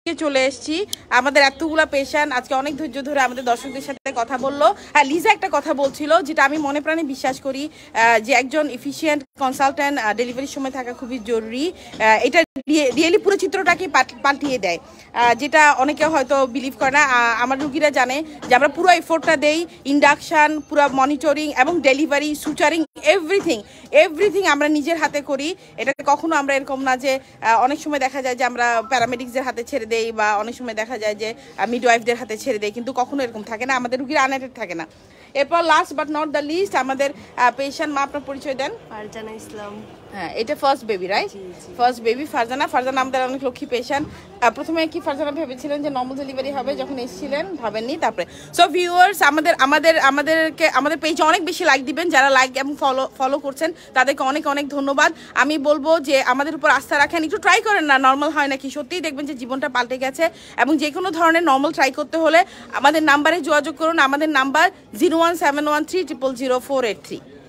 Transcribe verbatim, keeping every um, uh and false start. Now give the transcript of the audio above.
চলে এসেছি আমাদের এতগুলা পেশেন্ট আজকে অনেক ধৈর্য ধরে আমাদের দর্শকদের সাথে কথা বললো। হ্যাঁ, লিজা একটা কথা বলছিল যেটা আমি মনে প্রাণে বিশ্বাস করি, যে একজন এফিশিয়েন্ট কনসালট্যান্ট ডেলিভারির সময় থাকা খুবই জরুরি। এটা রিয়েলি পুরো চিত্রটাকে পাল্টিয়ে দেয়, যেটা অনেকে হয়তো বিলিভ করে না। আমার রুগীরা জানে যে আমরা পুরো এফোর্টটা দেই, ইন্ডাকশন, পুরো মনিটরিং এবং ডেলিভারি, সুচারিং, এভরিথিং এভরিথিং আমরা নিজের হাতে করি। এটা কখনো আমরা এরকম না যে অনেক সময় দেখা যায় যে আমরা প্যারামেডিক্সদের হাতে ছেড়ে দেই বা অনেক সময় দেখা যায় যে মিডওয়াইফদের হাতে ছেড়ে দেই, কিন্তু কখনো এরকম থাকে না, আমাদের রুগীরা আনএটেড থাকে না। এরপর last but not the least আমাদের পেশেন্ট, মা আপনার পরিচয় দেন। ফারজানা ইসলাম। হ্যাঁ, এটা first baby right? First baby Farzana. Farzana আমাদের অনেক লক্ষ্মী পেশেন্ট। প্রথমে কি ফারজানা ভেবেছিলেন যে নর্মাল ডেলিভারি হবে, যখন এসেছিলেন ভাবেননি? তারপরে সো ভিউয়ার্স, আমাদের আমাদের আমাদেরকে আমাদের পেজে অনেক বেশি লাইক দিবেন, যারা লাইক এবং ফলো ফলো করছেন তাদেরকে অনেক অনেক ধন্যবাদ। আমি বলবো যে আমাদের উপর আস্থা রাখেন, একটু ট্রাই করেন না নর্মাল হয় নাকি, সত্যিই দেখবেন যে জীবনটা পাল্টে গেছে। এবং যে কোনো ধরনের নর্মাল ট্রাই করতে হলে আমাদের নাম্বারে যোগাযোগ করুন। আমাদের number zero one seven one three triple zero four eight three.